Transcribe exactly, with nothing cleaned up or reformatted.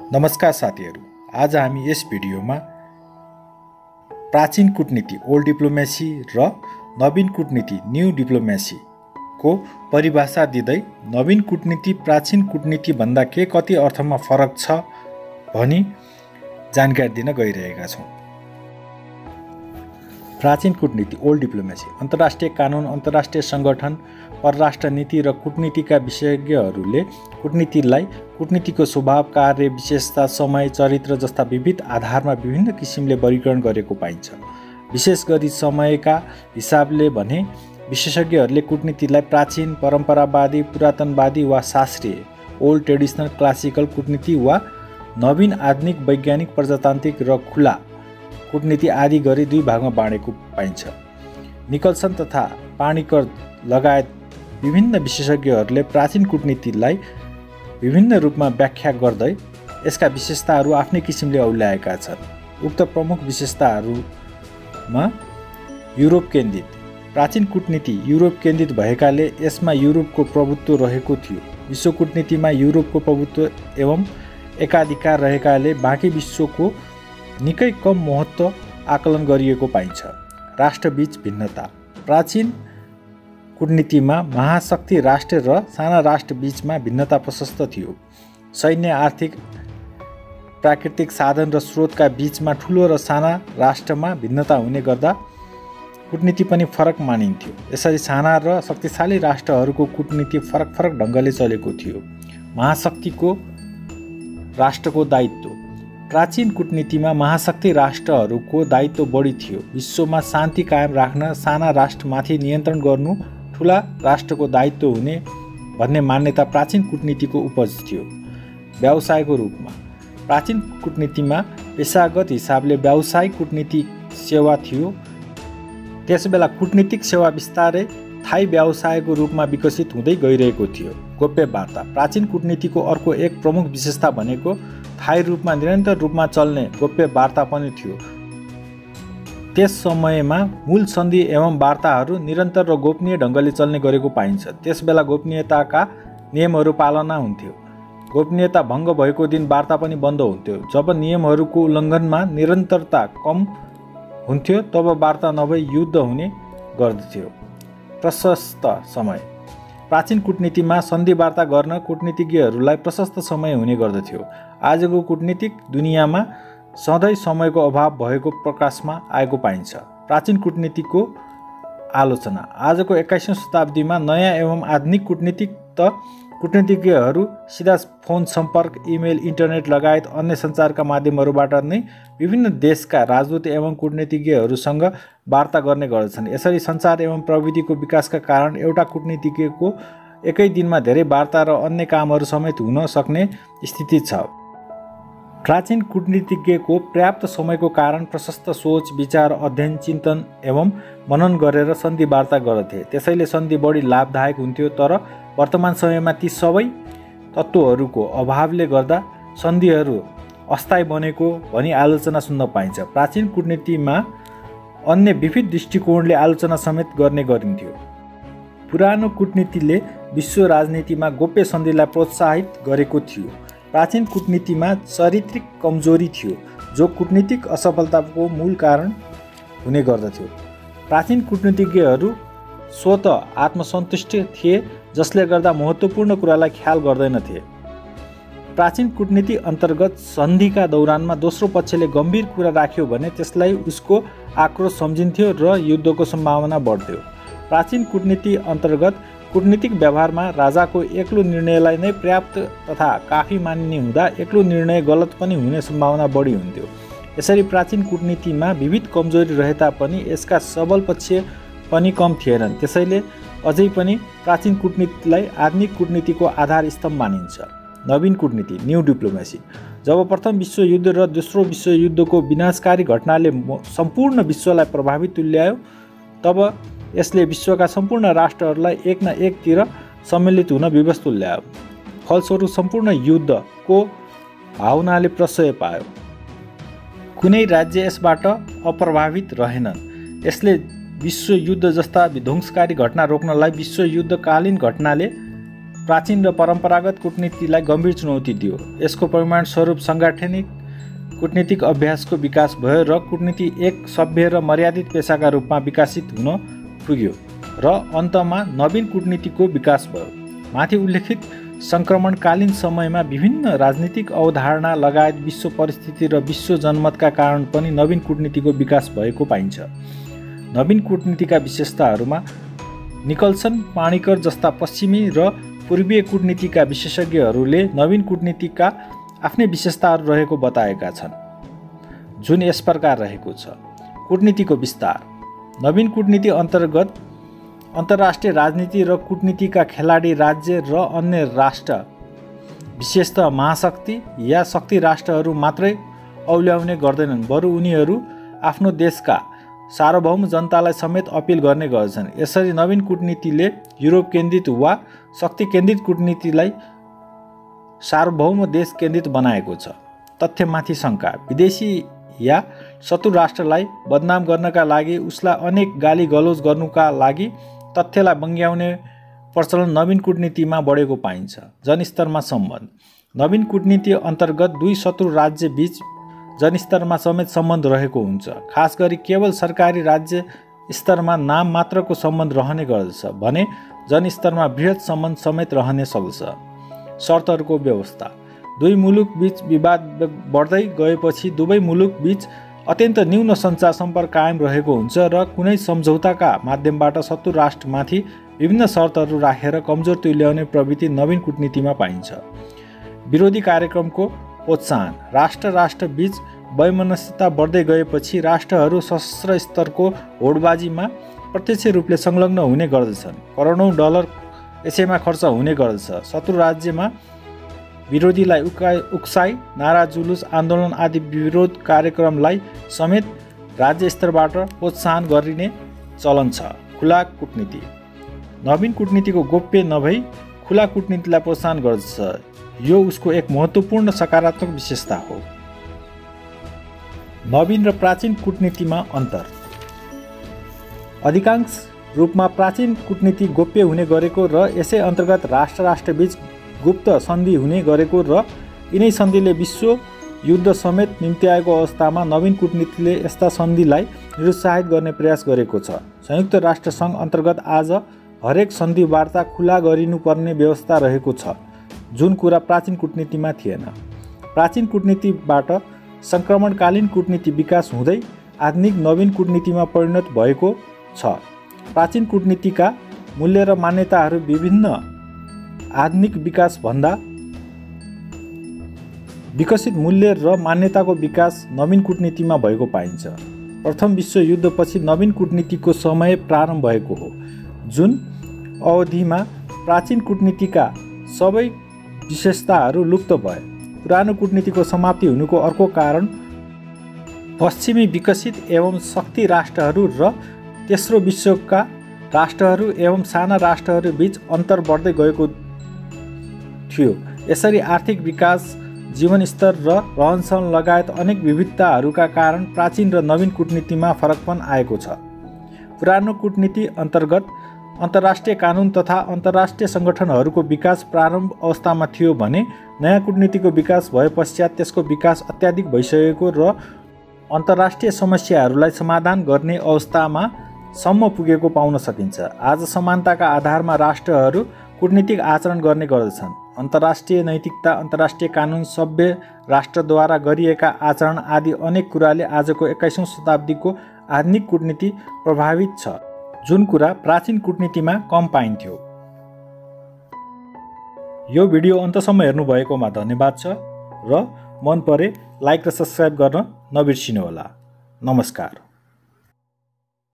नमस्कार साथीहरू, आज हामी यस भिडियोमा प्राचीन कूटनीति ओल्ड डिप्लोमेसी र नवीन कूटनीति न्यू डिप्लोमेसी को परिभाषा दिँदै नवीन कूटनीति प्राचीन कूटनीति भन्दा के कति अर्थमा फरक छ भनी जानकारी दिन गइरहेका छौं। प्राचीन कूटनीति ओल्ड डिप्लोमेसी अन्तर्राष्ट्रिय कानुन, अन्तर्राष्ट्रिय संगठन, परराष्ट्र नीति र कूटनीतिका विशेषज्ञहरूले कूटनीतिलाई कूटनीतिको स्वभाव, कार्य, विशेषता, समय, चरित्र जस्ता विविध आधारमा विभिन्न किसिमले वर्गीकरण गरेको पाइन्छ। विशेष गरी समयका हिसाबले भने विशेषज्ञहरूले कूटनीतिलाई प्राचीन, परम्परावादी, पुरातनवादी वा शास्त्रीय ओल्ड ट्रेडिसनल क्लासिकल कूटनीति वा नवीन आधुनिक वैज्ञानिक प्रजातान्त्रिक र खुला कूटनीति आदि गरी दुई भागमा बाँडेको पाइन्छ। निकलसन तथा पाणिकर लगायत विभिन्न विशेषज्ञहरूले प्राचीन कूटनीतिलाई विभिन्न रूपमा व्याख्या गर्दै यसका विशेषताहरू आफ्नै किसिमले औल्याएका छन्। उक्त प्रमुख विशेषताहरूमा युरोप केन्द्रित प्राचीन कूटनीति युरोप केन्द्रित भएकाले यसमा युरोपको प्रभुत्व रहेको थियो। विश्व कूटनीतिमा युरोपको प्रभुत्व एवं एकाधिकार रहेकाले बाँकी विश्वको निकै कम महत्त्व आकलन गरिएको पाइन्छ। राष्ट्रबीच भिन्नता प्राचीन कूटनीतिमा महाशक्ति राष्ट्र र साना राष्ट्र बीचमा भिन्नता प्रशस्त थियो। सैन्य, आर्थिक, प्राकृतिक साधन र स्रोतका बीचमा ठूलो र साना राष्ट्रमा भिन्नता हुने गर्दा कूटनीति पनि फरक मानिन्थ्यो। यसरी साना र शक्तिशाली राष्ट्रहरूको कूटनीति फरक फरक ढङ्गले चलेको थियो। महाशक्तिको राष्ट्रको दायित्व प्राचीन कूटनीतिमा महाशक्ति राष्ट्रहरूको दायित्व बढी थियो। विश्वमा शान्ति कायम राख्न साना राष्ट्रमाथि नियन्त्रण गर्नु ठूला राष्ट्रको दायित्व हुने भन्ने मान्यता प्राचीन कूटनीतिको उपज थियो। व्यवसायको रूपमा प्राचीन कूटनीतिमा पेशागत हिसाबले व्यावसायिक कूटनीतिक सेवा थियो। त्यसबेला कूटनीतिक सेवा बिस्तारै थाई व्यवसायको रूपमा विकसित हुँदै गइरहेको थियो। गोप्य वार्ता प्राचीन कूटनीतिको अर्को एक प्रमुख विशेषता भनेको थाई रूपमा निरन्तर रूपमा चल्ने गोप्य वार्ता पनि थियो। त्यस समयमा मूल सन्धि एवं वार्ताहरू निरन्तर र गोपनीय ढङ्गले चल्ने गरेको पाइन्छ। त्यसबेला गोपनीयताका नियमहरू पालना हुन्थ्यो। गोपनीयता भङ्ग भएको दिन वार्ता पनि बन्द हुन्थ्यो। जब नियमहरूको उल्लङ्घनमा निरन्तरता कम हुन्थ्यो तब वार्ता नभई युद्ध हुने गर्दथ्यो। प्रशस्त समय प्राचीन कूटनीतिमा सन्धि वार्ता गर्न कूटनीतिज्ञहरूलाई प्रशस्त समय हुने गर्दथ्यो। आजको कूटनीतिक दुनियाँमा सधैँ समयको अभाव भएको प्रकाशमा आएको पाइन्छ। प्राचीन कूटनीतिको आलोचना आजको एक्काइसौँ शताब्दीमा नयाँ एवं आधुनिक कूटनीतिक त कूटनीतिज्ञहरू सिधा फोन सम्पर्क, इमेल, इन्टरनेट लगायत अन्य सञ्चारका माध्यमहरूबाट नै विभिन्न देशका राजदूत एवं कूटनीतिज्ञहरूसँग वार्ता गर्ने गर्दछन्। यसरी सञ्चार एवं प्रविधिको विकासका कारण एउटा कूटनीतिज्ञको एकै दिनमा धेरै वार्ता र अन्य कामहरू समेत हुन सक्ने स्थिति छ। प्राचीन कूटनीतिज्ञको पर्याप्त समयको कारण प्रशस्त सोच, विचार, अध्ययन, चिन्तन एवं मनन गरेर सन्धि वार्ता गर्दथे। त्यसैले सन्धि बढी लाभदायक हुन्थ्यो। तर वर्तमान समयमा ती सबै तत्त्वहरूको अभावले गर्दा सन्धिहरू अस्थायी बनेको भनी आलोचना सुन्न पाइन्छ। प्राचीन कूटनीतिमा अन्य विविध दृष्टिकोणले आलोचना समेत गर्ने गरिन्थ्यो। पुरानो कूटनीतिले विश्व राजनीतिमा गोप्य सन्धिलाई प्रोत्साहित गरेको थियो। प्राचीन कूटनीतिमा चारित्रिक कमजोरी थियो जो कूटनीतिक असफलताको मूल कारण हुने गर्दथ्यो। प्राचीन कूटनीतिज्ञहरू स्वतः आत्मसन्तुष्ट थिए जसले गर्दा महत्त्वपूर्ण कुरालाई ख्याल गर्दैनथे। प्राचीन कूटनीति अन्तर्गत सन्धिका दौरानमा दोस्रो पक्षले गम्भीर कुरा राख्यो भने त्यसलाई उसको आक्रोश सम्झिन्थ्यो र युद्धको सम्भावना बढ्थ्यो। प्राचीन कूटनीति अन्तर्गत कूटनीतिक व्यवहारमा राजाको एक्लो निर्णयलाई नै पर्याप्त तथा काफी मानिने हुँदा एक्लो निर्णय गलत पनि हुने सम्भावना बढी हुन्थ्यो। यसरी प्राचीन कूटनीतिमा विविध कमजोरी रहे तापनि यसका सबल पक्ष पनि कम थिएनन्। त्यसैले अझै पनि प्राचीन कूटनीतिलाई आधुनिक कूटनीतिको आधार स्तम्भ मानिन्छ। नवीन कूटनीति न्यू डिप्लोमेसी जब प्रथम विश्वयुद्ध र दोस्रो विश्वयुद्धको विनाशकारी घटनाले सम्पूर्ण विश्वलाई प्रभावित तुल्यायो तब यसले विश्वका सम्पूर्ण राष्ट्रहरूलाई एक न एकतिर सम्मिलित हुन विवश तुल्यायो। फलस्वरूप सम्पूर्ण युद्धको भावनाले प्रशय पायो। कुनै राज्य यसबाट अप्रभावित रहेनन्। यसले विश्वयुद्ध जस्ता विध्वंसकारी घटना रोक्नलाई विश्वयुद्धकालीन घटनाले प्राचीन र परम्परागत कूटनीतिलाई गम्भीर चुनौती दियो। यसको परिणामस्वरूप सांगठनिक कूटनीतिक अभ्यासको विकास भयो र कूटनीति एक सभ्य र मर्यादित पेसाका रूपमा विकसित हुन पुग्यो र अन्तमा नवीन कूटनीतिको विकास भयो। माथि उल्लेखित सङ्क्रमणकालीन समयमा विभिन्न राजनीतिक अवधारणा लगायत विश्व परिस्थिति र विश्व जनमतका कारण पनि नवीन कूटनीतिको विकास भएको पाइन्छ। नवीन कूटनीतिका विशेषताहरूमा निकल्सन पाणिकर जस्ता पश्चिमी र पूर्वीय कूटनीतिका विशेषज्ञहरूले नवीन कूटनीतिका आफ्नै विशेषताहरू रहेको बताएका छन्, जुन यस प्रकार रहेको छ। कूटनीतिको विस्तार। नवीन कूटनीति अन्तर्गत अन्तर्राष्ट्रिय राजनीति र कूटनीतिका खेलाडी राज्य र अन्य राष्ट्र, विशेषतः महाशक्ति या शक्ति राष्ट्रहरू मात्रै औल्याउने गर्दैनन्, बरु उनीहरू आफ्नो देशका सार्वभौम जनतालाई समेत अपिल गर्ने गर्छन्। यसरी नवीन कूटनीतिले युरोप केन्द्रित वा शक्ति केन्द्रित कूटनीतिलाई सार्वभौम देश केन्द्रित बनाएको छ। तथ्यमाथि शङ्का। विदेशी या शत्रु राष्ट्रलाई बदनाम गर्नका लागि, उसलाई अनेक गाली गलौज गर्नुका लागि तथ्यलाई बङ्ग्याउने प्रचलन नवीन कूटनीतिमा बढेको पाइन्छ। जनस्तरमा सम्बन्ध। नवीन कूटनीति अन्तर्गत दुई शत्रु राज्य बीच जनस्तरमा समेत सम्बन्ध रहेको हुन्छ। खास गरी केवल सरकारी राज्य स्तरमा नाम मात्रको सम्बन्ध रहने गर्दछ भने जनस्तरमा बृहत सम्बन्ध समेत रहने सक्छ। शर्तहरूको व्यवस्था। दुई मुलुक बीच विवाद बढ्दै गएपछि दुवै मुलुक बीच अत्यन्त न्यून सञ्चार सम्पर्क कायम रहेको हुन्छ र कुनै सम्झौताका माध्यमबाट शत्रु राष्ट्रमाथि विभिन्न शर्तहरू राखेर कमजोर तुल्याउने प्रवृत्ति नवीन कूटनीतिमा पाइन्छ। विरोधी कार्यक्रमको प्रोत्साहन। राष्ट्र राष्ट्र बीच वैमनस्यता बढ्दै गएपछि राष्ट्रहरू सशस्त्र स्तरको होडबाजीमा प्रत्यक्ष रूपले संलग्न हुने गर्दछन्। करोडौँ डलर यसैमा खर्च हुने गर्दछ। शत्रु राज्यमा विरोधीलाई उकाइ उक्साई, नारा जुलुस, आन्दोलन आदि विरोध कार्यक्रमलाई समेत राज्य स्तरबाट प्रोत्साहन गरिने चलन छ। खुला कूटनीति। नवीन कूटनीतिको गोप्य नभई खुला कूटनीतिलाई प्रोत्साहन गर्दछ। यो उसको एक महत्त्वपूर्ण सकारात्मक विशेषता हो। नवीन र प्राचीन कूटनीतिमा अन्तर। अधिकांश रूपमा प्राचीन कूटनीति गोप्य हुने गरेको र यसै अन्तर्गत राष्ट्र राष्ट्रबीच गुप्त सन्धि हुने गरेको र यिनै सन्धिले विश्व युद्ध समेत निम्त्याएको अवस्थामा नवीन कूटनीतिले यस्ता सन्धिलाई निरुत्साहित गर्ने प्रयास गरेको छ। संयुक्त राष्ट्र सङ्घ अन्तर्गत आज हरेक सन्धि वार्ता खुला गरिनुपर्ने व्यवस्था रहेको छ, जुन कुरा प्राचीन कूटनीतिमा थिएन। प्राचीन कूटनीतिबाट सङ्क्रमणकालीन कूटनीति विकास हुँदै आधुनिक नवीन कूटनीतिमा परिणत भएको छ। प्राचीन कूटनीतिका मूल्य र मान्यताहरू विभिन्न आधुनिक विकासभन्दा विकसित मूल्य र मान्यताको विकास नवीन कूटनीतिमा भएको पाइन्छ। प्रथम विश्वयुद्धपछि नवीन कूटनीतिको समय प्रारम्भ भएको हो, जुन अवधिमा प्राचीन कूटनीतिका सबै विशेषताहरू लुप्त भए। पुरानो कूटनीतिको समाप्ति हुनुको अर्को कारण पश्चिमी विकसित एवं शक्ति राष्ट्रहरू र तेस्रो विश्वका राष्ट्रहरू एवं साना राष्ट्रहरू बीच अन्तर बढ्दै गएको थियो। यसरी आर्थिक विकास, जीवनस्तर र रहनसहन लगायत अनेक विविधताहरूका कारण प्राचीन र नवीन कूटनीतिमा फरकपन आएको छ। पुरानो कूटनीति अन्तर्गत अन्तर्राष्ट्रिय कानुन तथा अन्तर्राष्ट्रिय सङ्गठनहरूको विकास प्रारम्भ अवस्थामा थियो भने नयाँ कूटनीतिको विकास भए पश्चात त्यसको विकास अत्याधिक भइसकेको र अन्तर्राष्ट्रिय समस्याहरूलाई समाधान गर्ने अवस्थामा सम्म पुगेको पाउन सकिन्छ। आज समानताका आधारमा राष्ट्रहरू कूटनीतिक आचरण गर्ने गर्दछन्। अन्तर्राष्ट्रिय नैतिकता, अन्तर्राष्ट्रिय कानुन, सभ्य राष्ट्रद्वारा गरिएका आचरण आदि अनेक कुराले आजको एक्काइसौँ शताब्दीको आधुनिक कूटनीति प्रभावित छ, जुन कुरा प्राचीन कूटनीतिमा कम पाइन्थ्यो। यो भिडियो अन्तसम्म हेर्नुभएकोमा धन्यवाद छ र मन परे लाइक र सब्स्क्राइब गर्न नबिर्सिनुहोला। नमस्कार।